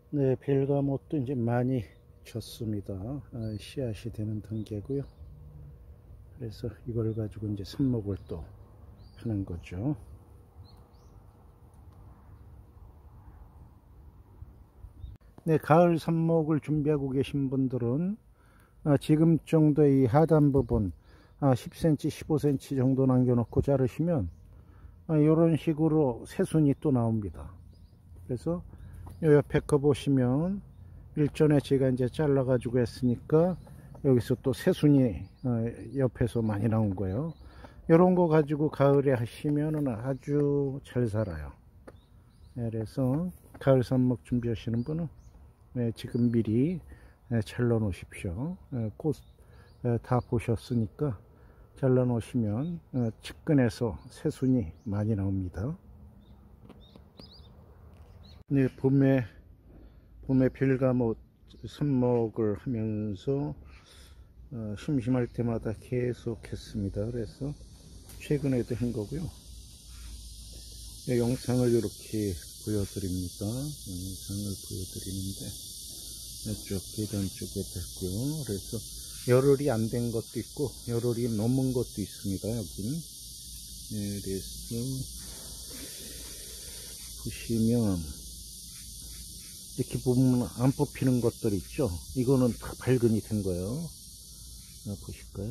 네, 벨가못도 이제 많이 졌습니다. 씨앗이 되는 단계고요. 그래서 이걸 가지고 이제 삽목을 또 하는 거죠. 네, 가을 삽목을 준비하고 계신 분들은 지금 정도의 이 하단 부분 10cm, 15cm 정도 남겨놓고 자르시면 이런 식으로 새순이 또 나옵니다. 그래서 요 옆에 거 보시면 일전에 제가 이제 잘라 가지고 했으니까 여기서 또 새순이 옆에서 많이 나온 거예요. 이런 거 가지고 가을에 하시면 아주 잘 살아요. 그래서 가을 삽목 준비하시는 분은 지금 미리 잘라 놓으십시오. 꽃 다 보셨으니까 잘라 놓으시면 측근에서 새순이 많이 나옵니다. 네, 봄에 벨가못 삽목을 하면서 심심할 때마다 계속 했습니다. 그래서 최근에도 한 거고요. 영상을 이렇게 보여드립니다. 영상을 보여드리는데 이쪽 계단 쪽에 됐고요. 그래서 열흘이 안 된 것도 있고 열흘이 넘은 것도 있습니다. 여기는. 네, 그래서 보시면 이렇게 보면 안 뽑히는 것들 있죠. 이거는 다 발근이 된 거예요. 보실까요?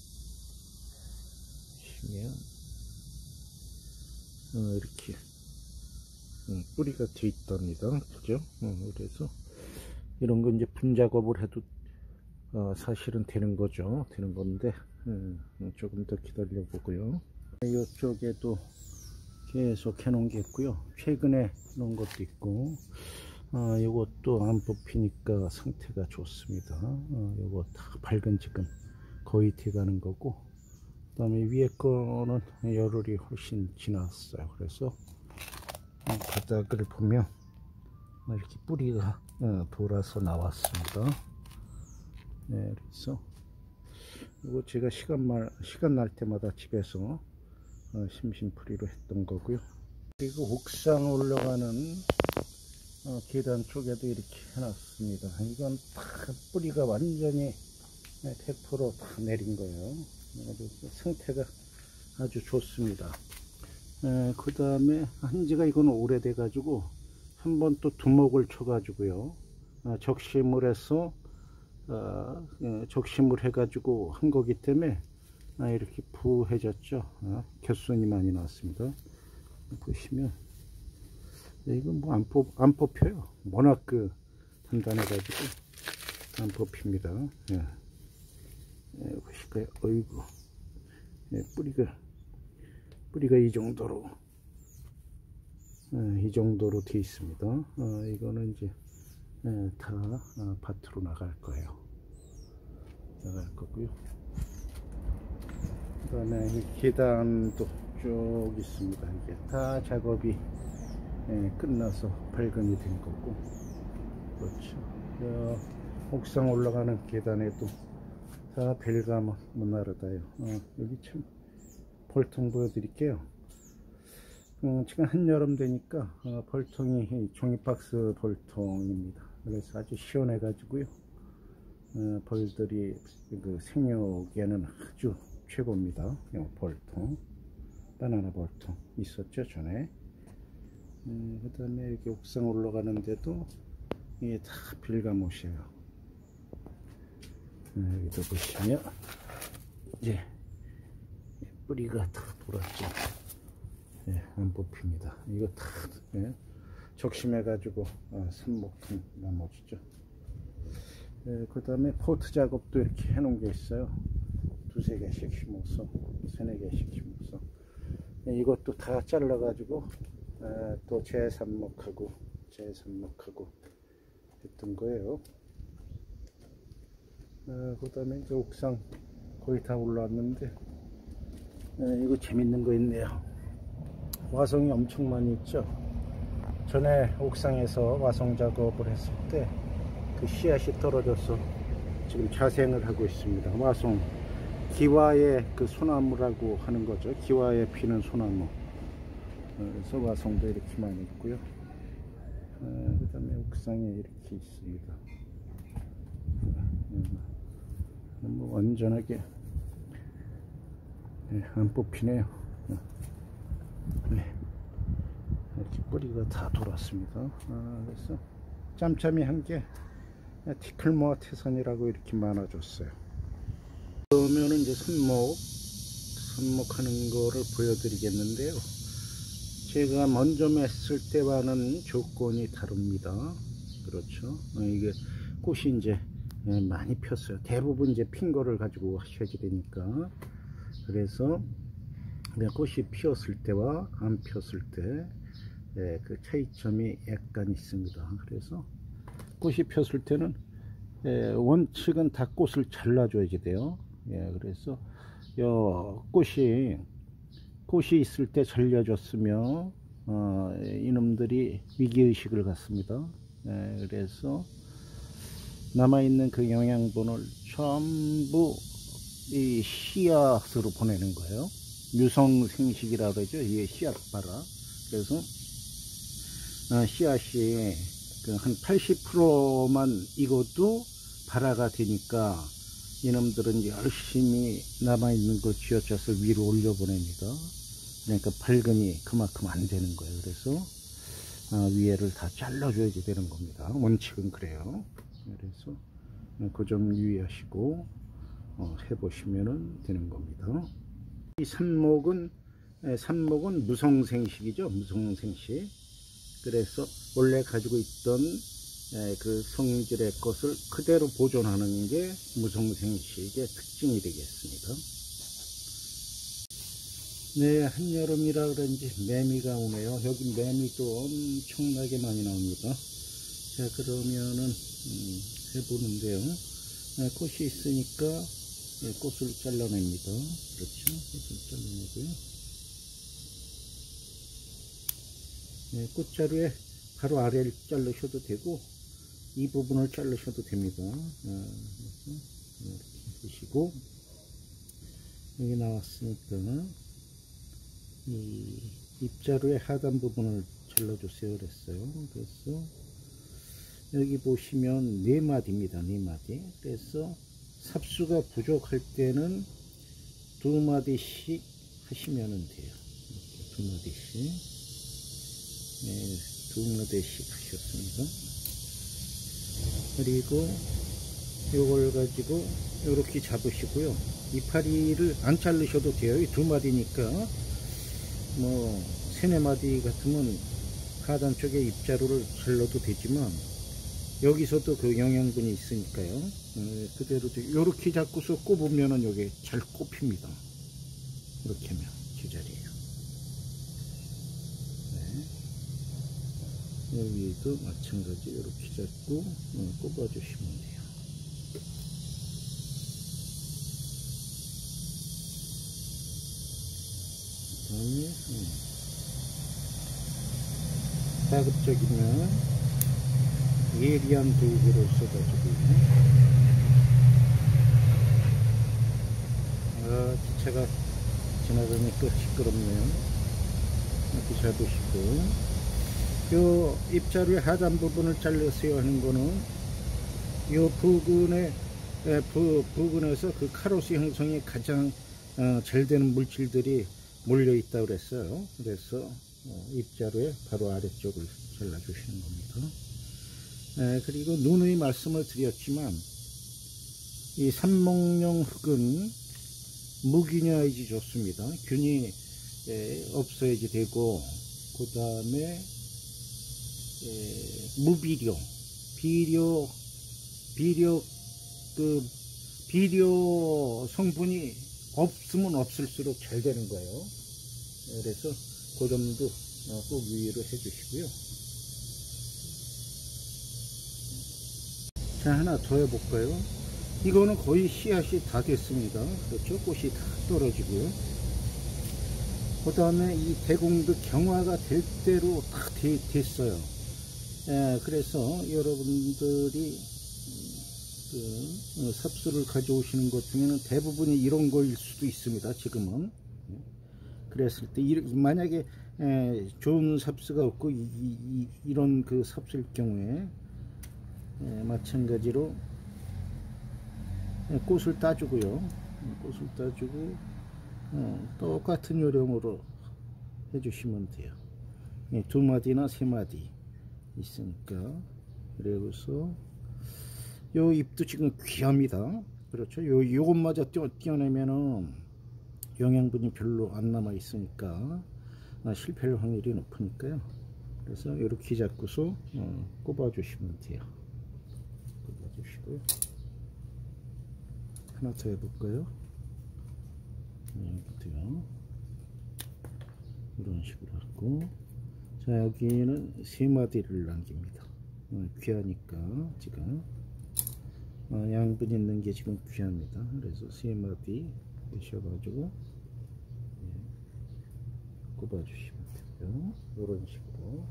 보시면 이렇게 뿌리가 돼 있답니다. 그죠? 그래서 이런 거 이제 분작업을 해도 사실은 되는 거죠. 되는 건데 조금 더 기다려 보고요. 이쪽에도 계속 해놓은 게 있고요. 최근에 해놓은 것도 있고 이것도 안 뽑히니까 상태가 좋습니다. 이거 다 밝은 지금 거의 돼가는 거고, 그 다음에 위에 거는 열흘이 훨씬 지났어요. 그래서 바닥을 보면 이렇게 뿌리가 돌아서 나왔습니다. 네, 그래서 이거 제가 시간 날 때마다 집에서 심심풀이로 했던 거고요. 그리고 옥상 올라가는 계단 쪽에도 이렇게 해놨습니다. 이건 다 뿌리가 완전히 100% 내린 거예요. 그래서 상태가 아주 좋습니다. 그 다음에 한지가 이건 오래돼 가지고 한번 또 두목을 쳐 가지고요, 적심을 해서 적심을 해 가지고 한 거기 때문에 이렇게 부해졌죠. 겹순이 많이 나왔습니다. 보시면 이건 뭐 안 뽑혀요. 워낙 단단해 가지고 안 뽑힙니다. 보실까요? 어이구, 뿌리가 이 정도로 돼 있습니다. 이거는 이제 다 밭으로 나갈 거예요. 나갈 거고요. 그 다음에 이 계단도 쭉 있습니다. 이게 다 작업이 끝나서 발근이 된 거고, 그렇죠. 옥상 올라가는 계단에도 다 벨가못 모나르다요. 여기 참 벌통 보여드릴게요. 지금 한여름 되니까 벌통이 종이박스 벌통입니다. 그래서 아주 시원해 가지고요, 벌들이 생육에는 아주 최고입니다. 벌통, 바나나 벌통 있었죠 전에. 그 다음에 여기 옥상 올라가는데도 이게 다 벨가못이에요. 여기도 보시면 이제 뿌리가 다 돌았죠. 안 뽑힙니다. 이거 다 적심해 가지고 삽목한 나머지죠. 그 다음에 포트 작업도 이렇게 해 놓은 게 있어요. 두세 개씩 심어서, 세네 개씩 심어서 이것도 다 잘라 가지고 또 재삽목하고 했던 거예요. 그 다음에 이제 옥상 거의 다 올라왔는데 이거 재밌는 거 있네요. 와송이 엄청 많이 있죠. 전에 옥상에서 와송 작업을 했을 때 그 씨앗이 떨어져서 지금 자생을 하고 있습니다. 와송, 기와의 그 소나무라고 하는 거죠. 기와에 피는 소나무. 그래서 와송도 이렇게 많이 있고요. 그 다음에 옥상에 이렇게 있습니다. 뭐 완전하게 안 뽑히네요. 네. 이렇게 뿌리가 다 돌았습니다. 그래서 짬짬이 한게 티클모아 태산이라고 이렇게 많아졌어요. 그러면 이제 선목하는 거를 보여드리겠는데요. 제가 먼저 맸을 때와는 조건이 다릅니다. 그렇죠. 이게 꽃이 이제 많이 폈어요. 대부분 이제 핀 거를 가지고 하셔야 되니까. 그래서 꽃이 피었을 때와 안 피었을 때 그 차이점이 약간 있습니다. 그래서 꽃이 폈을 때는 원칙은 다 꽃을 잘라줘야 돼요. 그래서 꽃이 있을 때 잘려줬으면 이놈들이 위기의식을 갖습니다. 그래서 남아있는 그 영양분을 전부 이 씨앗으로 보내는 거예요. 유성생식이라 그러죠. 이게 씨앗 봐라. 그래서 씨앗이 한 80%만 익어도 발화가 되니까 이놈들은 열심히 남아있는 걸 쥐어짜서 위로 올려보냅니다. 그러니까 발근이 그만큼 안 되는 거예요. 그래서 위에를 다 잘라줘야 되는 겁니다. 원칙은 그래요. 그래서 그 점 유의하시고 해보시면 되는 겁니다. 이 산목은 무성생식이죠. 무성생식. 그래서 원래 가지고 있던 그 성질의 것을 그대로 보존하는 게 무성생식의 특징이 되겠습니다. 네, 한여름이라 그런지 매미가 오네요. 여기 매미도 엄청나게 많이 나옵니다. 자, 그러면은 해보는데요. 꽃이 있으니까 꽃을 잘라냅니다. 그렇죠. 꽃을 잘라내고요. 꽃자루에 바로 아래를 자르셔도 되고 이 부분을 자르셔도 됩니다. 이렇게 보시고 여기 나왔으니까 이 잎자루의 하단 부분을 잘라주세요 그랬어요. 그래서 여기 보시면 4마디입니다. 4마디. 그래서 삽수가 부족할 때는 2마디씩 하시면 돼요. 이렇게 2마디씩. 2마디씩 하셨습니다. 그리고 요걸 가지고 이렇게 잡으시고요. 이파리를 안 자르셔도 돼요. 이 2마디니까 뭐 3-4마디 같으면 하단 쪽에 잎자루를 잘라도 되지만 여기서도 그 영양분이 있으니까요. 그대로 이렇게 잡고서 꼽으면은 여기 잘 꼽힙니다. 이렇게 하면 제자리에요. 여기도 마찬가지 이렇게 잡고 꼽아주시면 돼요. 그 다음에 가급적이면 예리한 도구를 써가지고 기차가 지나가니까 시끄럽네요. 이렇게 잡으시고 요 잎자루의 하단 부분을 잘랐어요 하는 거는 요 부근에서 그 카로스 형성이 가장 잘 되는 물질들이 몰려 있다고 그랬어요. 그래서 잎자루의 바로 아래쪽을 잘라 주시는 겁니다. 그리고 누누이 말씀을 드렸지만 이 산목용 흙은 무균형이지 좋습니다. 균이 없어야지 되고 그 다음에 무비료, 비료 성분이 없으면 없을수록 잘 되는 거예요. 그래서 그 점도 꼭 유의를 해 주시고요. 자, 하나 더 해볼까요? 이거는 거의 씨앗이 다 됐습니다. 그렇죠? 꽃이 다 떨어지고요. 그 다음에 이 대공도 경화가 될 대로 다 됐어요. 그래서 여러분들이 삽수를 가져오시는 것 중에는 대부분이 이런 거일 수도 있습니다. 지금은. 그랬을 때 만약에 좋은 삽수가 없고 이런 그 삽수일 경우에 마찬가지로 꽃을 따주고요. 꽃을 따주고 똑같은 요령으로 해주시면 돼요. 2마디나 3마디 있으니까. 그래서 요 잎도 지금 귀합니다. 그렇죠. 요것마저 떼어내면은 영양분이 별로 안 남아 있으니까 실패할 확률이 높으니까요. 그래서 이렇게 잡고서 꼽아 주시면 돼요. 꼽아 주시고요. 하나 더 해볼까요? 여기도요. 이런 식으로 하고, 자, 여기는 3마디를 남깁니다. 귀하니까 지금 양분 있는 게 지금 귀합니다. 그래서 3마디 하셔가지고 꼽아 주시면 되고요. 이런 식으로.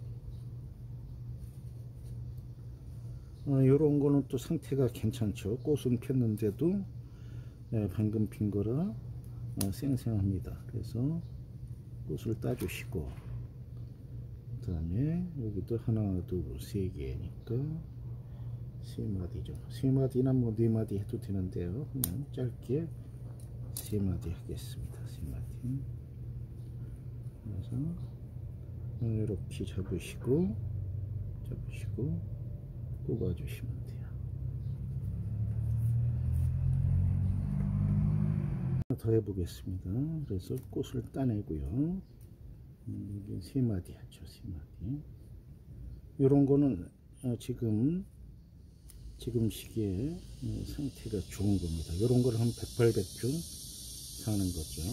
요런 거는 또 상태가 괜찮죠. 꽃은 폈는데도 방금 핀 거라 생생합니다. 그래서 꽃을 따주시고, 그 다음에 여기도 하나, 둘, 세 개니까 3마디죠. 3마디나 뭐 4마디 해도 되는데요. 그냥 짧게 3마디 하겠습니다. 3마디. 그래서 이렇게 잡으시고 꼽아 주시면 돼요. 하나 더 해보겠습니다. 그래서 꽃을 따내고요. 여기 3마디 하죠. 3마디. 이런 거는 지금 시기에 상태가 좋은 겁니다. 이런 걸 한 100발백중 사는 거죠.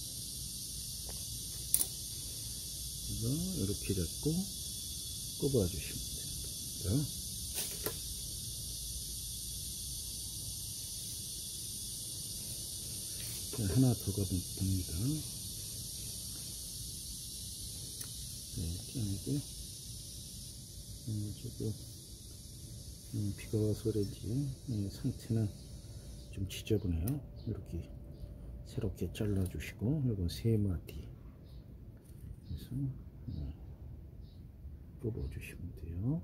그래서 이렇게 잡고 꼽아 주시면 됩니다. 하나 더 가면 됩니다. 떼어내고요. 지금 비가 와서 그런지 상태는 좀 지저분해요. 이렇게 새롭게 잘라 주시고, 이건 3마디 해서 꼽아 주시면 돼요.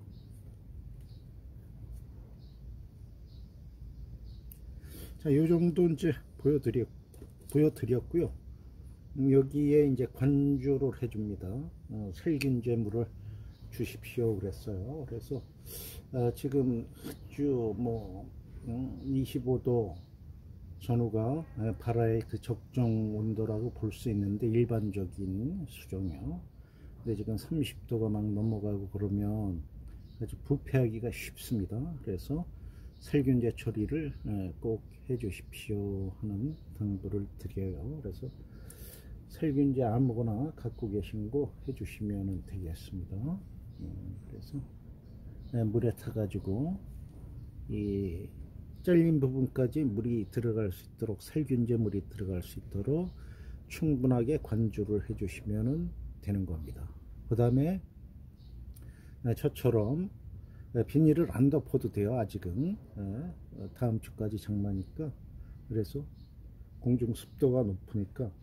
자, 요 정도 이제 보여드렸고요. 여기에 이제 관주를 해줍니다. 살균제물을 주십시오 그랬어요. 그래서 지금 흑주 25도 전후가 발화의 그 적정 온도라고 볼 수 있는데, 일반적인 수정이요. 근데 지금 30도가 막 넘어가고 그러면 아주 부패하기가 쉽습니다. 그래서 살균제 처리를 꼭 해 주십시오 하는 당부를 드려요. 그래서 살균제 아무거나 갖고 계신 거 해주시면 되겠습니다. 그래서 물에 타가지고 이 잘린 부분까지 물이 들어갈 수 있도록, 살균제 물이 들어갈 수 있도록 충분하게 관주를 해주시면 되는 겁니다. 그 다음에 저처럼 비닐을 안 덮어도 돼요. 아직은 다음 주까지 장마니까. 그래서 공중 습도가 높으니까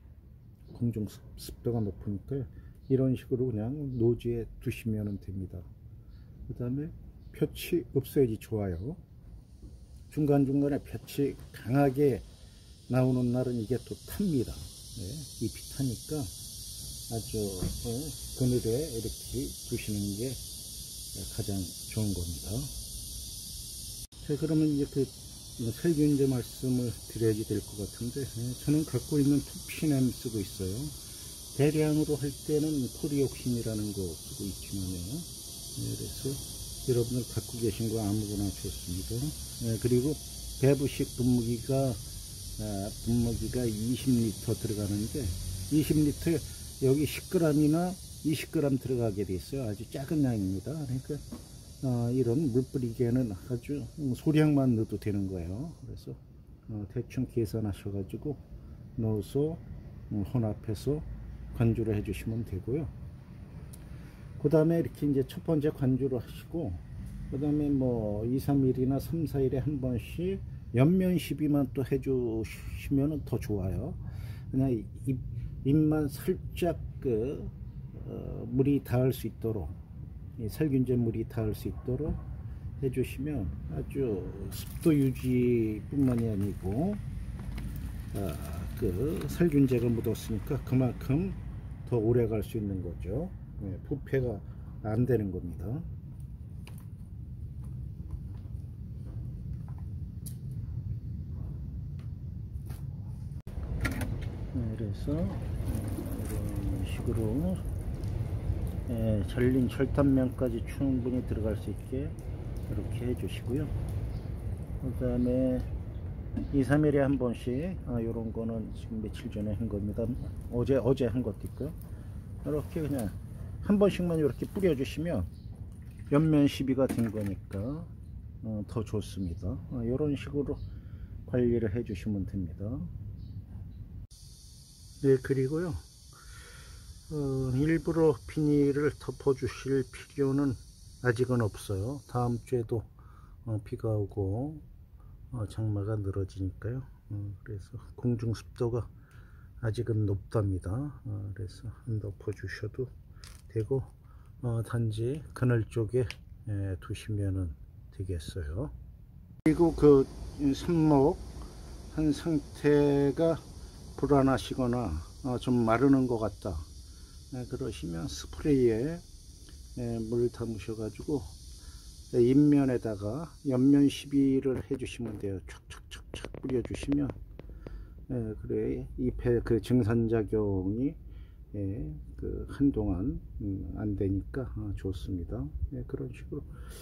이런 식으로 그냥 노지에 두시면 됩니다. 그 다음에 볕이 없어야지 좋아요. 중간중간에 볕이 강하게 나오는 날은 이게 또 탑니다. 잎이 타니까 아주 그늘에 이렇게 두시는 게 가장 좋은 겁니다. 자, 그러면 이제 그 살균제 말씀을 드려야지 될 것 같은데, 저는 갖고 있는 투피넴 쓰고 있어요. 대량으로 할 때는 포리옥신이라는 거 쓰고 있지만요. 그래서 여러분들 갖고 계신 거 아무거나 좋습니다. 그리고 배부식 분무기가 20L 들어가는데, 20L 여기 10g이나 20g 들어가게 돼 있어요. 아주 작은 양입니다. 그러니까 이런 물 뿌리기에는 아주 소량만 넣어도 되는 거예요. 그래서 대충 계산하셔가지고 넣어서 혼합해서 관주를 해주시면 되고요. 그 다음에 이렇게 이제 첫 번째 관주를 하시고, 그 다음에 뭐 2, 3일이나 3, 4일에 한 번씩 연면 시비만 또 해주시면 더 좋아요. 그냥 잎만 살짝 물이 닿을 수 있도록, 이 살균제 물이 닿을 수 있도록 해주시면 아주 습도 유지 뿐만이 아니고 살균제가 묻었으니까 그만큼 더 오래 갈 수 있는 거죠. 부패가 안 되는 겁니다. 그래서 이런 식으로 절린 철탄면까지 충분히 들어갈 수 있게 이렇게 해주시고요. 그 다음에 2, 3일에 한 번씩 요런 거는 지금 며칠 전에 한 겁니다. 어제 한 것도 있고요. 이렇게 그냥 한 번씩만 이렇게 뿌려주시면 옆면 시비가 된 거니까 더 좋습니다. 이런 식으로 관리를 해 주시면 됩니다. 네, 그리고요 일부러 비닐을 덮어 주실 필요는 아직은 없어요. 다음 주에도 비가 오고 장마가 늘어지니까요. 그래서 공중 습도가 아직은 높답니다. 그래서 안 덮어 주셔도 되고 단지 그늘 쪽에 두시면 되겠어요. 그리고 그 삽목 한 상태가 불안하시거나 좀 마르는 것 같다 그러시면 스프레이에 물 담으셔 가지고 잎면에다가 옆면 시비를 해 주시면 돼요. 촥촥촥촥 뿌려 주시면 그래 잎의 그 증산작용이 한동안 안 되니까 좋습니다. 그런 식으로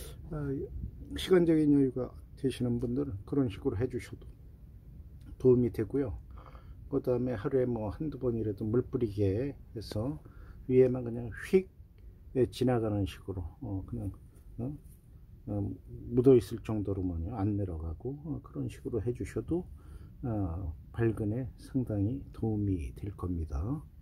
시간적인 여유가 되시는 분들은 그런 식으로 해 주셔도 도움이 되고요. 그 다음에 하루에 뭐 한두 번이라도 물 뿌리게 해서 위에만 그냥 휙 지나가는 식으로 그냥 묻어 있을 정도로만요, 안 내려가고 그런 식으로 해 주셔도 발근에 상당히 도움이 될 겁니다.